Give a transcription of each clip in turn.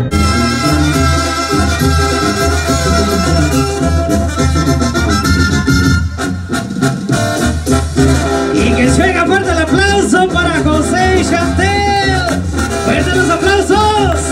Y que se oiga fuerte el aplauso para José y Chantel. ¡Fuertes los aplausos!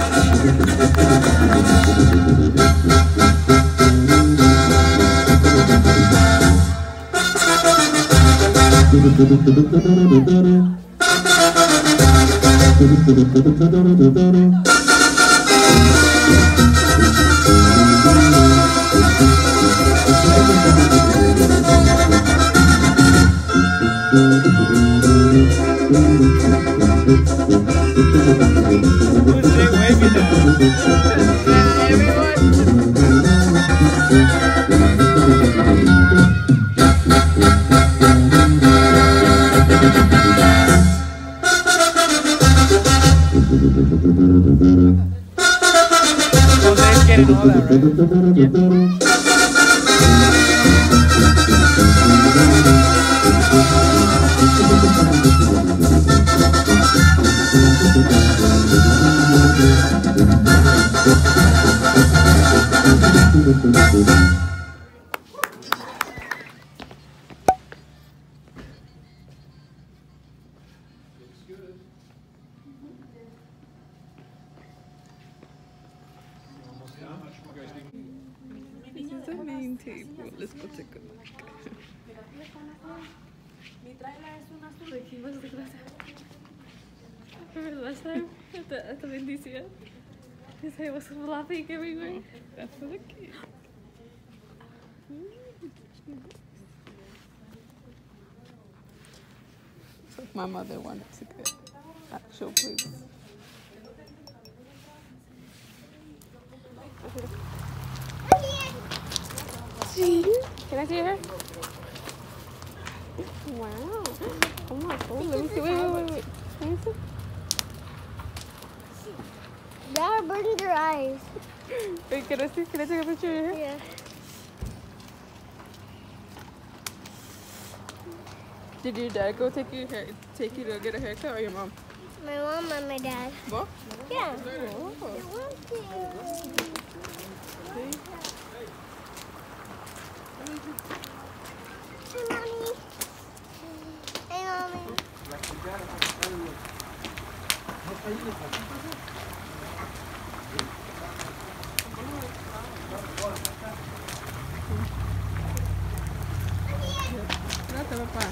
This is a main table. Let's go take a look. Remember last time at the Bendicia? His hair was fluffy everywhere. That's for the kid. It's like my mother wanted to get actual place. Can I see her? Wow. Oh my god. Let me see. Wait. Let me see. That burned your eyes. Wait, can I see? Can I take a picture of your hair? Yeah. Did your dad go take you to get a haircut, or your mom? My mom and my dad. Both? Yeah. Oh. I want to. Hey, Mommy. Hey, Mommy. Gracias, papá.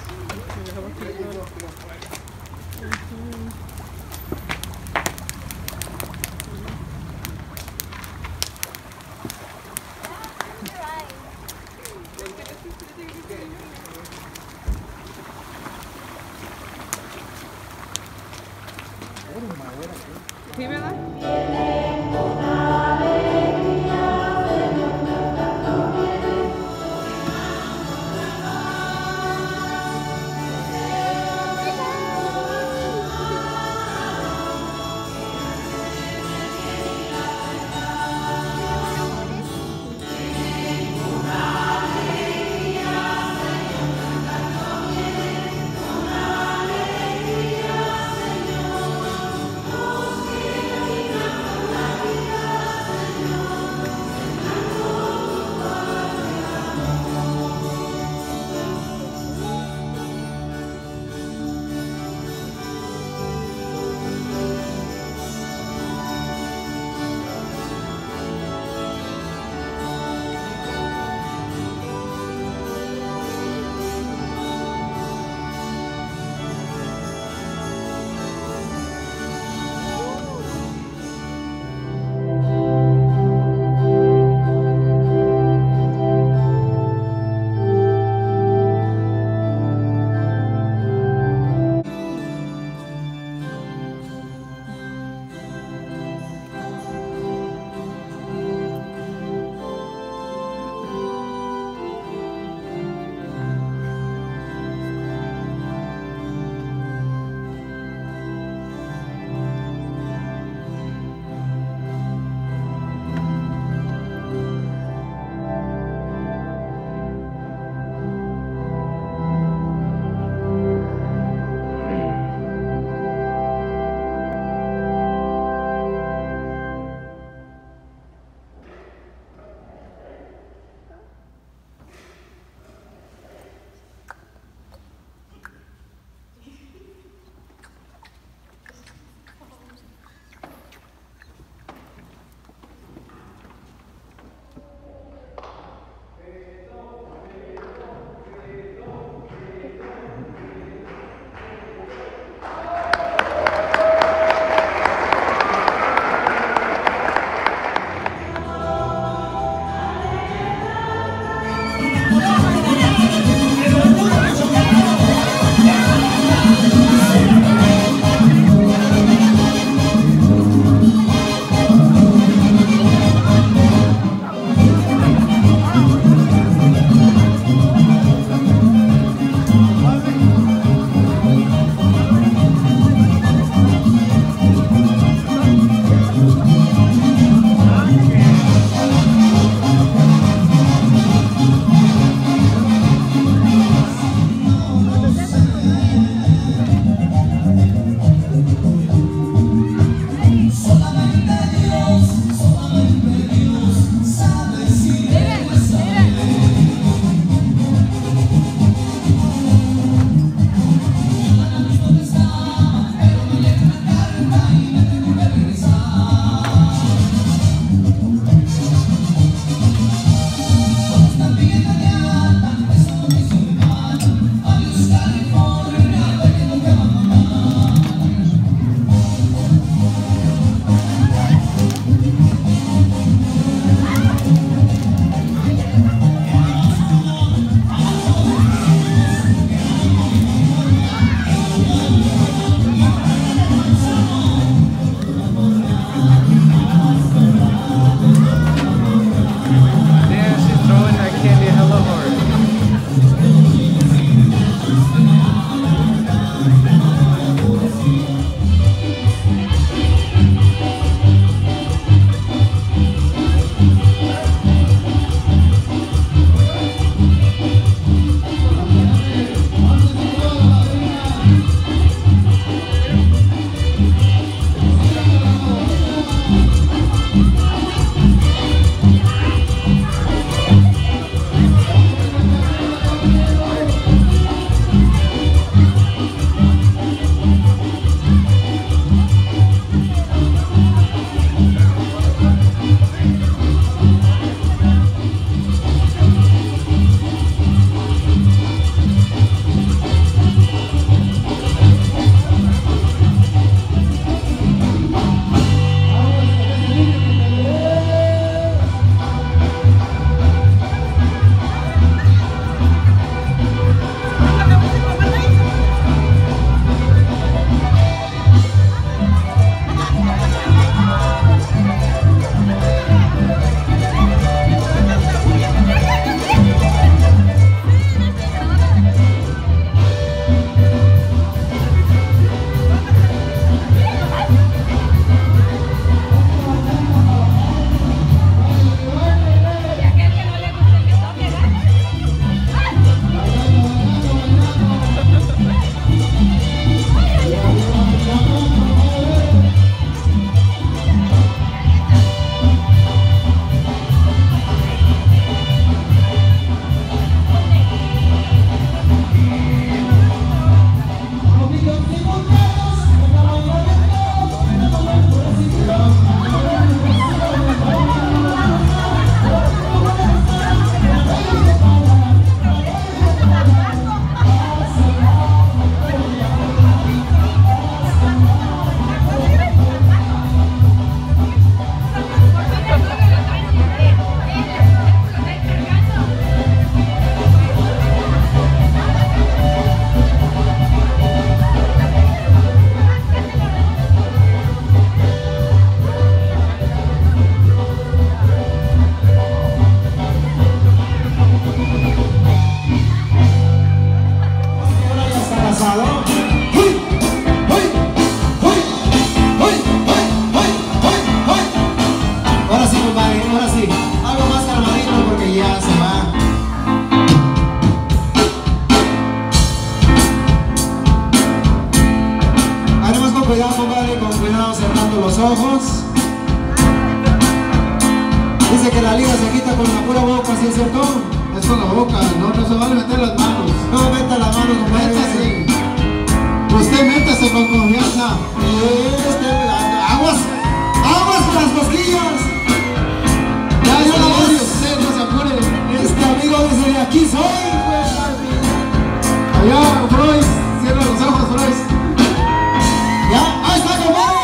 Dice que la liga se quita con la pura boca, ¿sí es cierto? Es con la boca, no se vale meter las manos. No meta las manos, Métase. Usted métase con confianza. Aguas, aguas con las cosquillas. Ya, yo la voy, usted no se apure. Este amigo dice, de aquí soy, pues. Allá, Freud, cierra los ojos, Freud. Ya, ahí está, compadre.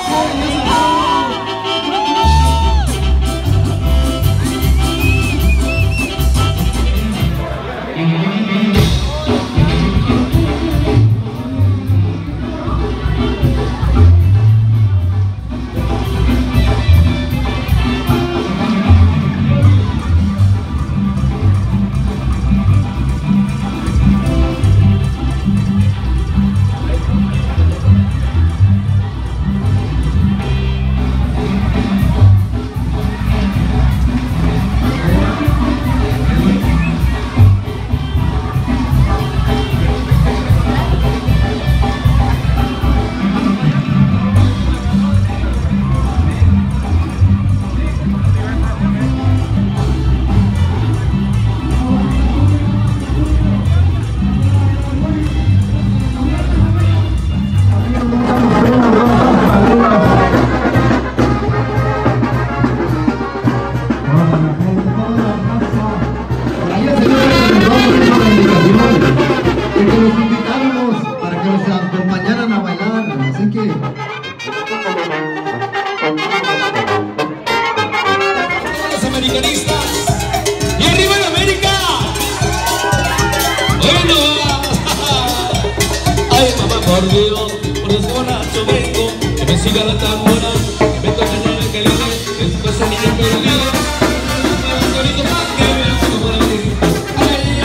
Por Dios, por los borrachos vengo, que me siga la tambora, que me toque el que viene, que después se niño perdido, solito más que vean como la vida. Ay,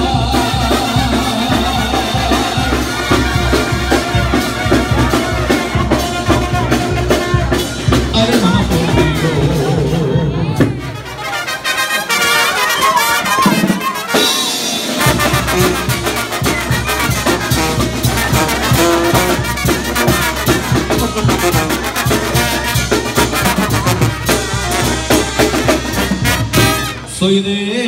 ay, mamá, por Dios. Soy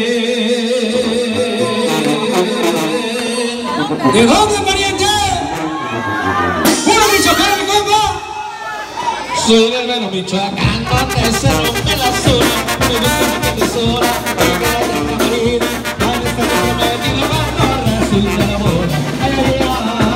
¿de dónde, pariente? ¡Puro Michoacán, mi compa! Soy del Vero, Michoacán, donde se rompe la zona. Me gusta que tesora, que la tenga marina. Ahí está que me tira cuando resulta la bola. Ay, ay, ay.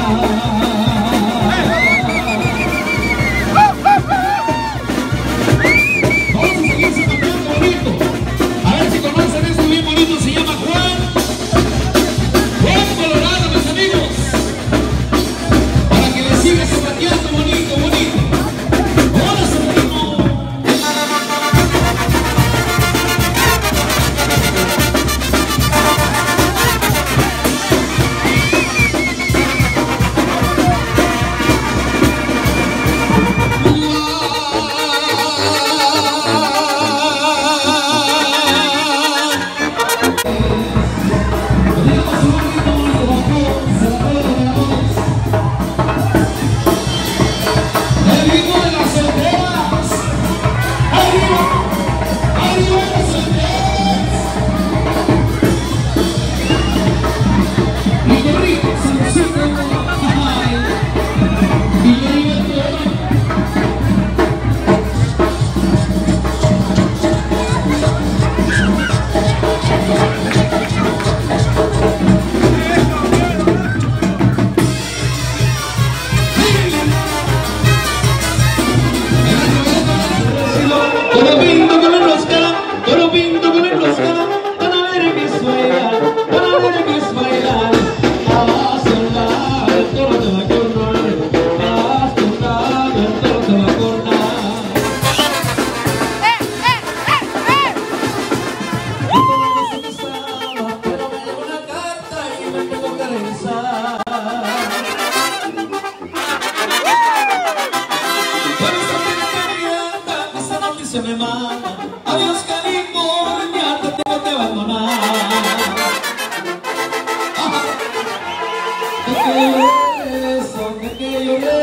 Vamos a seguir zapateando bonito. A ver si conocen esto bien bonito, se llama Juan Colorado, mis amigos. Para que le siga zapateando bonito, bonito. Ahora se ritmo. Se me manda, adiós California, te tengo que abandonar. De que lloré,